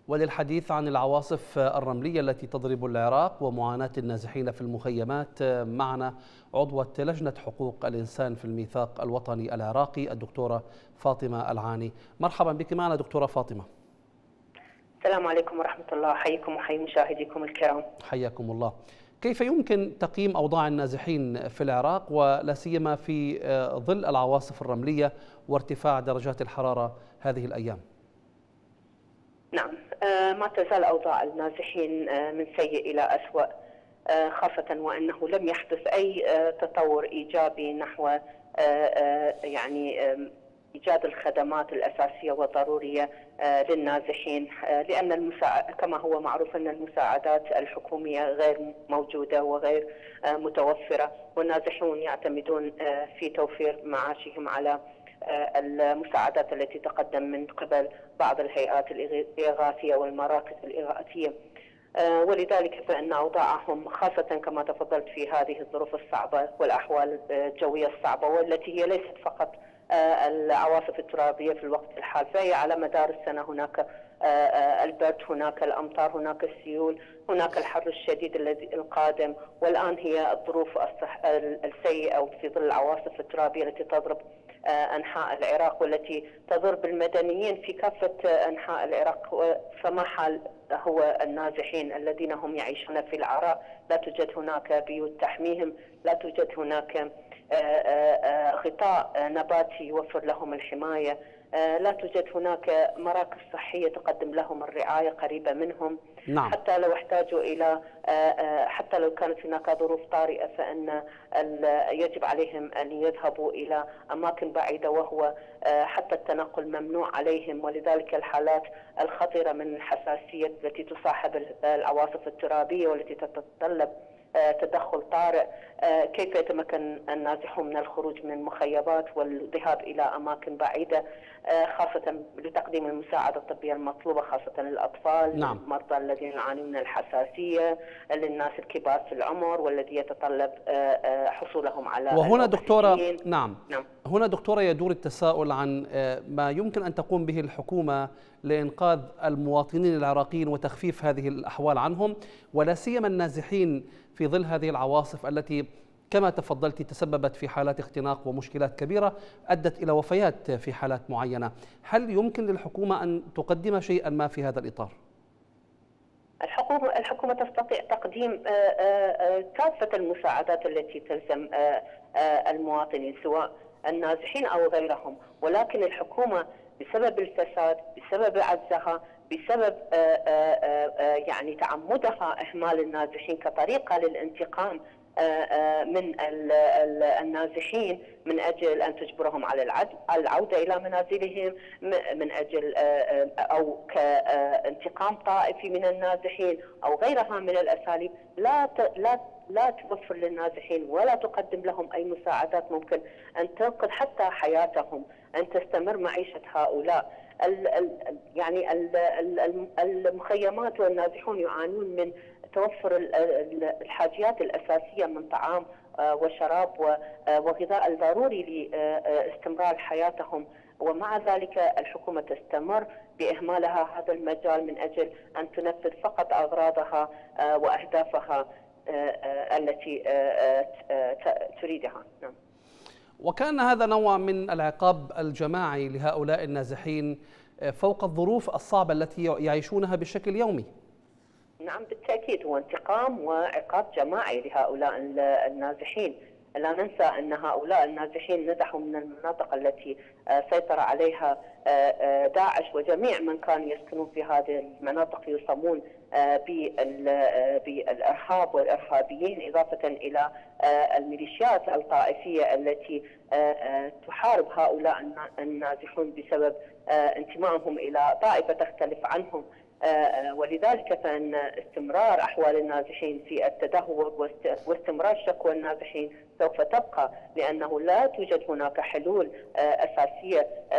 وللحديث عن العواصف الرملية التي تضرب العراق ومعاناة النازحين في المخيمات معنا عضوة لجنة حقوق الإنسان في الميثاق الوطني العراقي الدكتورة فاطمة العاني. مرحبا بك معنا دكتورة فاطمة. السلام عليكم ورحمة الله، حيكم وحي مشاهديكم الكرام. حياكم الله. كيف يمكن تقييم أوضاع النازحين في العراق ولا سيما في ظل العواصف الرملية وارتفاع درجات الحرارة هذه الأيام؟ نعم، ما تزال أوضاع النازحين من سيء إلى أسوأ، خاصة وأنه لم يحدث أي تطور إيجابي نحو إيجاد الخدمات الأساسية والضرورية للنازحين، لأن كما هو معروف أن المساعدات الحكومية غير موجودة وغير متوفرة، والنازحون يعتمدون في توفير معاشهم على المساعدات التي تقدم من قبل بعض الهيئات الإغاثية والمراكز الإغاثية. ولذلك فإن أوضاعهم خاصة كما تفضلت في هذه الظروف الصعبة والأحوال الجوية الصعبة، والتي هي ليست فقط العواصف الترابية في الوقت الحال، فهي على مدار السنة هناك البرد، هناك الأمطار، هناك السيول، هناك الحر الشديد الذي القادم، والآن هي الظروف السيئة في ظل العواصف الترابية التي تضرب أنحاء العراق والتي تضر بالمدنيين في كافة أنحاء العراق. فما حال هو النازحين الذين هم يعيشون في العراء؟ لا توجد هناك بيوت تحميهم، لا توجد هناك غطاء نباتي يوفر لهم الحماية، لا توجد هناك مراكز صحية تقدم لهم الرعاية قريبة منهم. نعم. حتى لو احتاجوا إلى حتى لو كانت هناك ظروف طارئة فإن يجب عليهم أن يذهبوا إلى أماكن بعيدة، وهو حتى التنقل ممنوع عليهم، ولذلك الحالات الخطيرة من الحساسية التي تصاحب العواصف الترابية والتي تتطلب تدخل طارئ. كيف يتمكن النازحون من الخروج من المخيمات والذهاب إلى أماكن بعيدة، خاصة لتقديم المساعدة الطبية المطلوبة، خاصة للأطفال، نعم. المرضى الذين يعانون من الحساسية، للناس الكبار في العمر والذي يتطلب حصولهم على وهنا دكتورة نعم. هنا دكتورة يدور التساؤل عن ما يمكن أن تقوم به الحكومة لإنقاذ المواطنين العراقيين وتخفيف هذه الأحوال عنهم، ولا سيما النازحين في ظل هذه العواصف التي كما تفضلت تسببت في حالات اختناق ومشكلات كبيرة أدت إلى وفيات في حالات معينة. هل يمكن للحكومة أن تقدم شيئا ما في هذا الإطار؟ الحكومة تستطيع تقديم كافة المساعدات التي تلزم المواطنين سواء النازحين أو غيرهم، ولكن الحكومة بسبب الفساد، بسبب عجزها، بسبب تعمدها إهمال النازحين كطريقة للانتقام من النازحين، من أجل أن تجبرهم على العودة إلى منازلهم، من أجل أو كانتقام طائفي من النازحين أو غيرها من الأساليب، لا توفر للنازحين ولا تقدم لهم أي مساعدات ممكن أن تنقذ حتى حياتهم، أن تستمر معيشة هؤلاء. المخيمات والنازحون يعانون من توفر الحاجيات الأساسية من طعام وشراب وغذاء وضروري لاستمرار حياتهم، ومع ذلك الحكومة تستمر بإهمالها هذا المجال من أجل أن تنفذ فقط أغراضها وأهدافها التي تريدها. نعم. وكان هذا نوع من العقاب الجماعي لهؤلاء النازحين فوق الظروف الصعبة التي يعيشونها بشكل يومي. نعم بالتأكيد، هو انتقام وعقاب جماعي لهؤلاء النازحين. لا ننسى أن هؤلاء النازحين نزحوا من المناطق التي سيطر عليها داعش، وجميع من كانوا يسكنون في هذه المناطق يصابون بالإرهاب والإرهابيين، إضافة إلى الميليشيات الطائفية التي تحارب هؤلاء النازحون بسبب انتمائهم إلى طائفة تختلف عنهم. ولذلك فإن استمرار أحوال النازحين في التدهور واستمرار شكوى النازحين سوف تبقى، لأنه لا توجد هناك حلول أساسية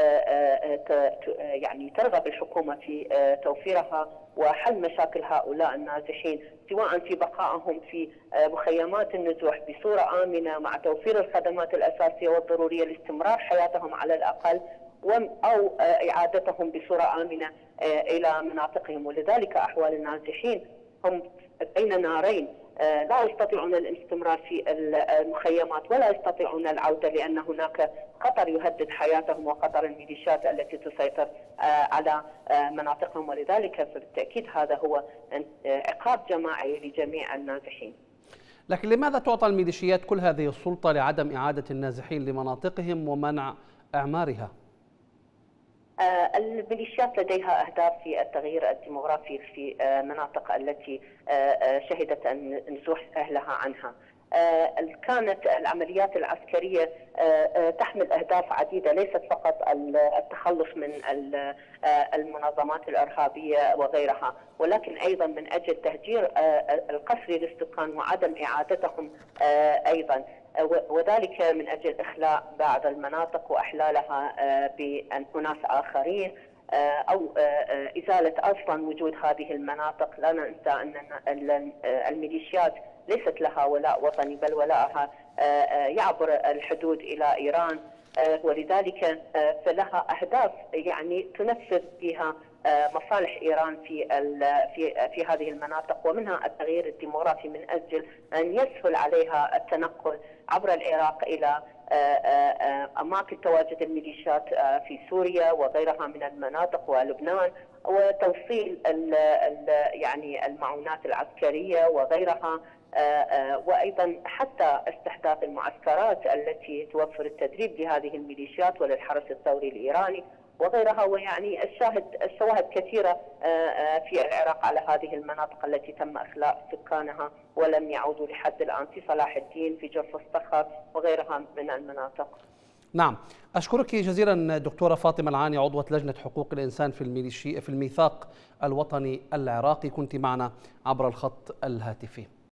ترغب الحكومة في توفيرها وحل مشاكل هؤلاء النازحين، سواء في بقائهم في مخيمات النزوح بصورة آمنة مع توفير الخدمات الأساسية والضرورية لاستمرار حياتهم على الأقل، أو إعادتهم بصورة آمنة إلى مناطقهم. ولذلك أحوال النازحين هم بين نارين، لا يستطيعون الاستمرار في المخيمات ولا يستطيعون العودة، لأن هناك خطر يهدد حياتهم وخطر الميليشيات التي تسيطر على مناطقهم. ولذلك بالتأكيد هذا هو عقاب جماعي لجميع النازحين. لكن لماذا تعطى الميليشيات كل هذه السلطة لعدم إعادة النازحين لمناطقهم ومنع إعمارها؟ الميليشيات لديها أهداف في التغيير الديموغرافي في مناطق التي شهدت نزوح أهلها عنها. كانت العمليات العسكرية تحمل أهداف عديدة، ليست فقط التخلص من المنظمات الإرهابية وغيرها، ولكن أيضا من أجل تهجير القسري للسكان وعدم إعادتهم أيضا، وذلك من أجل إخلاء بعض المناطق وإحلالها بأناس آخرين، أو إزالة أصلا وجود هذه المناطق. لا ننسى أن الميليشيات ليست لها ولاء وطني، بل ولاءها يعبر الحدود إلى إيران، ولذلك فلها أهداف يعني تنفذ بها مصالح إيران في هذه المناطق، ومنها التغيير الديموغرافي من أجل أن يسهل عليها التنقل عبر العراق إلى أماكن تواجد الميليشيات في سوريا وغيرها من المناطق ولبنان، وتوصيل يعني المعونات العسكرية وغيرها، وأيضا حتى استحداث المعسكرات التي توفر التدريب لهذه الميليشيات وللحرس الثوري الإيراني وغيرها. ويعني الشواهد كثيرة في العراق على هذه المناطق التي تم إخلاء سكانها ولم يعودوا لحد الآن، في صلاح الدين، في جرف الصخر وغيرها من المناطق. نعم، أشكرك جزيلا دكتورة فاطمة العاني، عضوة لجنة حقوق الإنسان في الميثاق الوطني العراقي، كنت معنا عبر الخط الهاتفي.